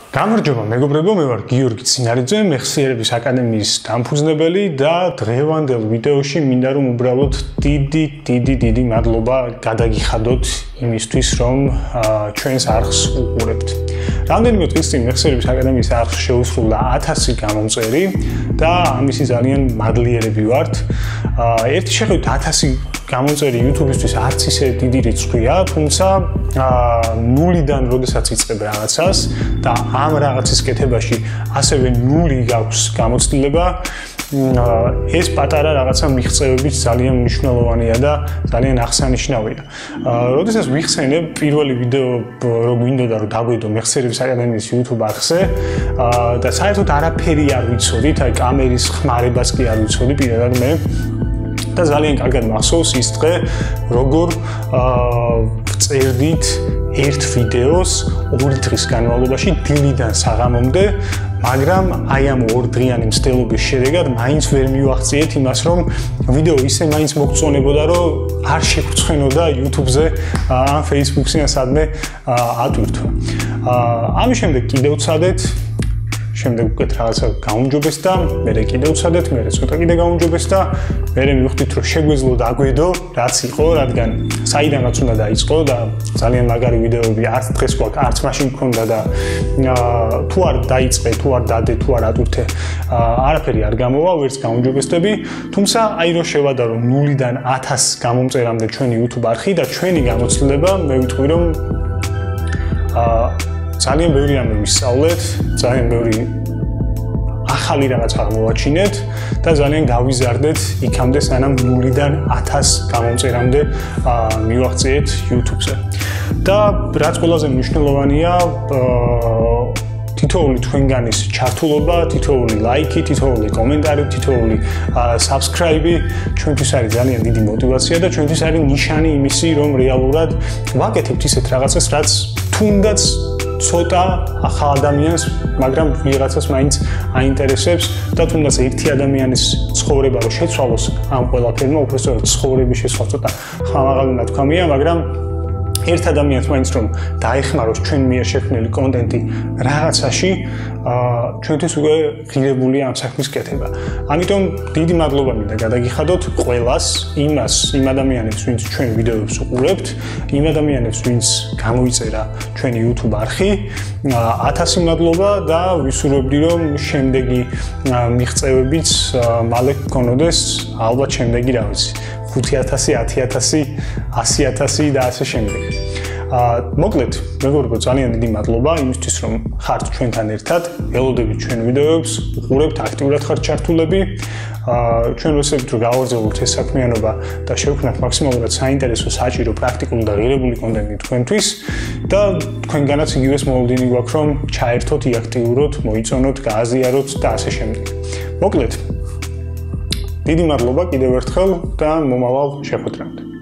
გამარჯობა მეგობრებო, მე ვარ გიორგი წინარიძე, მეხსიერების აკადემიის დამფუძნებელი და დღევანდელ ვიდეოში მინდა რომ უბრალოდ დიდი მადლობა გადაგიხადოთ იმისთვის, რომ ჩვენს არხს უყურებთ. რამდენიმე დღის წინ მეხსიერების აკადემიის არხს შეუსრულდა 1000 გამომწერი და ამისი ძალიან მადლიერები ვართ. ერთი შეხედვით 1000 გამომწერი YouTube-ისთვის არც ისე დიდი რიცხვია, თუმცა ნულიდან როდესაც იწყებ რაღაცას და ამ რაღაცის კეთებაში ასევე ნული გაქვს გამოცდილება, ეს პატარა რაღაცა მიღწევებით ძალიან მნიშვნელოვანია და ძალიან აღსანიშნავია. როდესაც ვიხსენებ პირველი ვიდეო რო გვინდოდა რომ დაგვიდო მეხსიერების აკადემიის YouTube არხზე და საერთოდ არაფერი არ ვიცოდით, აი კამერის ხმარებას კი არ ვიცოდი პირადად მე და ძალიან კარგად მახსოვს ის დღე, როგორ წერდით ერთ ვიდეოს 2 დღის განმავლობაში დილიდან საღამომდე, მაგრამ აი ამ 2 დღიანი მცდელობის შედეგად მაინც ვერ მივახციეთ იმას, რომ ვიდეო ისე მაინც მოგწონებოდა, რომ არ შეგვწვენოდა YouTube-ზე ან Facebook-ზე ან სადმე ატვირთვა. ამის შემდეგ კიდევ ვცადეთ შემდეგ უკეთ რაღაცა გაუმჯობეს და მერე კიდევ ვცადეთ, მერე ცოტა კიდე გაუმჯობეს და მერე მივხვდით რომ შეგვეძლო დაგვედო, რაც იყო, რადგან საიდანაც უნდა დაიწყო და ძალიან მაგარი ვიდეოები არც დღეს გვაქვს, არც მაშინ გქონდა და თუ არ დაიწყე, თუ არ დადე, თუ არ ატვირთე, არაფერი არ გამოვა, ვერც გაუმჯობესდები, თუმცა აი რო შევადარო 0-დან 1000 გამომწერამდე ჩვენი YouTube არხი და ჩვენი გამოცდილება, მე ვიტყვი რომ ძალიან ბევრი რამე ვისწავლეთ, ძალიან ბევრი ახალი რაღაც აღმოვაჩინეთ და ძალიან გავიზარდეთ იქამდე, სანამ 0-დან 1000 გამომწერამდე მივაღწიეთ YouTube-ზე. და რაც ყველაზე მნიშვნელოვანია, თითოეული თქვენგანის ჩართულობა, თითოეული ლაიქი, თითოეული კომენტარი, თითოეული subscribe-ი ჩვენთვის არის ძალიან დიდი мотиваცია და ჩვენთვის არის ნიშანი იმისი, რომ რეალურად ვაკეთებთ ისეთ რაღაცას, რაც თუნდაც ცოტა ახალ ადამიანს, მაგრამ ვიღაცას მაინც აინტერესებს და თუნდაც ერთი ადამიანის ცხოვრება რო შეცვალოს ამ ყველაფერმა, უბრალოდ ცხოვრების შეცვლა ცოტა ხმამაღალი ნათქვამია, მაგრამ ერთ ადამიანს მაინც რომ დაეხმაროს ჩვენ მიერ შექმნილი კონტენტი რაღაცაში, ჩვენთვის უკვე ღირებულია ამ საქმის კეთება. ამიტომ დიდი მადლობა მინდა გადაგიხადოთ ყველას, იმ ადამიანებს, ვინც ჩვენ ვიდეოებს უყურებთ, იმ ადამიანებს, ვინც გამოიწერა ჩვენი YouTube არხი, 1000 მადლობა და ვისურვებდი რომ შემდეგი მიღწევებიც მალე გქონოდეს, ალბათ შემდეგი რა ვიცი 5000, 10000, 100000 და ასე შემდეგ. მოკლედ, მეგობრებო, ძალიან დიდი მადლობა იმისთვის, რომ ხართ ჩვენთან ერთად, ველოდებით ჩვენ ვიდეოებს, უყურებთ, აქტიურად ხართ ჩართულები. ჩვენ ვესწრებთ, რომ გავაგრძელოთ ეს საქმიანობა და შევქმნათ მაქსიმალურად საინტერესო, საჭირო, პრაქტიკული და ღირებული კონტენტი თქვენთვის და თქვენგანაც იგივეს მოლოდინი გვაქვს, რომ ჩაერთოთ, იაქტიუროთ, მოიწონოთ, გააზიაროთ და ასე შემდეგ. მოკლედ, დიდი მადლობა კიდევ ერთხელ და მომავალ შეხვედრამდე.